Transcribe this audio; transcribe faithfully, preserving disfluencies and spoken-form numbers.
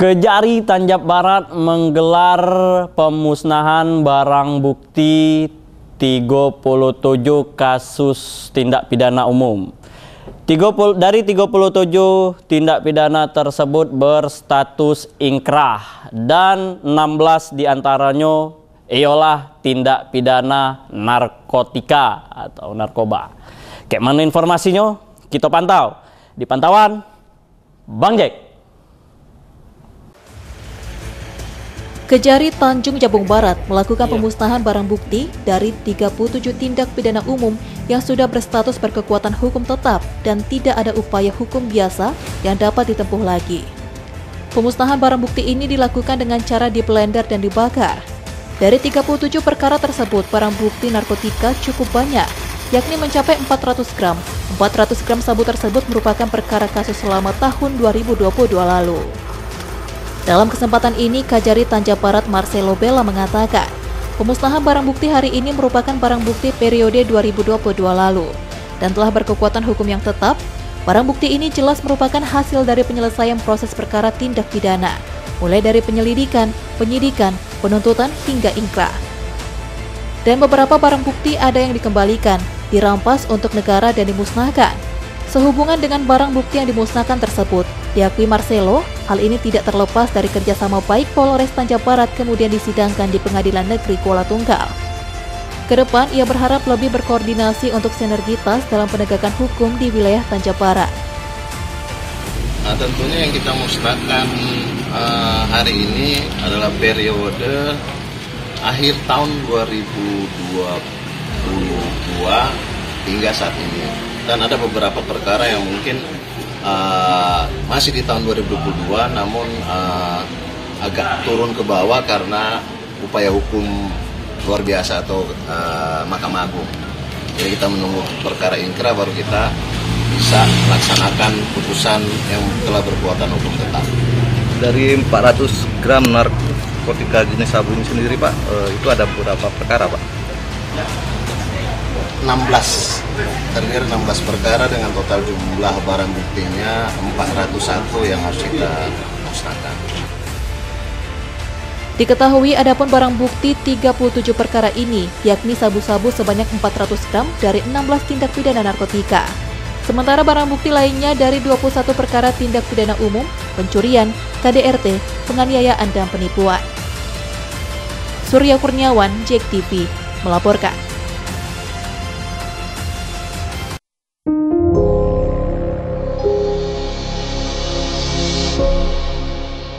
Kejari Tanjab Barat menggelar pemusnahan barang bukti tiga puluh tujuh kasus tindak pidana umum. Dari tiga puluh tujuh tindak pidana tersebut berstatus inkrah dan enam belas diantaranya ialah tindak pidana narkotika atau narkoba. Kayak mana informasinya? Kita pantau di pantauan Bang Jack. Kejari Tanjung Jabung Barat melakukan pemusnahan barang bukti dari tiga puluh tujuh tindak pidana umum yang sudah berstatus berkekuatan hukum tetap dan tidak ada upaya hukum biasa yang dapat ditempuh lagi. Pemusnahan barang bukti ini dilakukan dengan cara diblender dan dibakar. Dari tiga puluh tujuh perkara tersebut, barang bukti narkotika cukup banyak, yakni mencapai empat ratus gram. empat ratus gram sabu tersebut merupakan perkara kasus selama tahun dua ribu dua puluh dua lalu. Dalam kesempatan ini, Kejari Tanjab Barat Marcelo Bella mengatakan, pemusnahan barang bukti hari ini merupakan barang bukti periode dua ribu dua puluh dua lalu dan telah berkekuatan hukum yang tetap. Barang bukti ini jelas merupakan hasil dari penyelesaian proses perkara tindak pidana, mulai dari penyelidikan, penyidikan, penuntutan hingga inkrah. Dan beberapa barang bukti ada yang dikembalikan, dirampas untuk negara dan dimusnahkan. Sehubungan dengan barang bukti yang dimusnahkan tersebut, diakui Marcelo, hal ini tidak terlepas dari kerjasama baik Polres Tanjab Barat kemudian disidangkan di Pengadilan Negeri Kuala Tunggal. Kedepan, ia berharap lebih berkoordinasi untuk sinergitas dalam penegakan hukum di wilayah Tanjab Barat. Nah, tentunya yang kita musnahkan uh, hari ini adalah periode akhir tahun dua ribu dua puluh dua hingga saat ini. Dan ada beberapa perkara yang mungkin uh, masih di tahun dua ribu dua puluh dua namun uh, agak turun ke bawah karena upaya hukum luar biasa atau uh, Mahkamah Agung. Jadi kita menunggu perkara inkrah baru kita bisa melaksanakan putusan yang telah berkekuatan hukum tetap. Dari empat ratus gram narkotika jenis sabu ini sendiri Pak, uh, itu ada beberapa perkara Pak? enam belas, terdiri enam belas perkara dengan total jumlah barang buktinya empat ratus satu yang harus kita musnahkan. Diketahui adapun barang bukti tiga puluh tujuh perkara ini, yakni sabu-sabu sebanyak empat ratus gram dari enam belas tindak pidana narkotika. Sementara barang bukti lainnya dari dua puluh satu perkara tindak pidana umum, pencurian, K D R T, penganiayaan dan penipuan. Surya Kurniawan, Jack T V, melaporkan.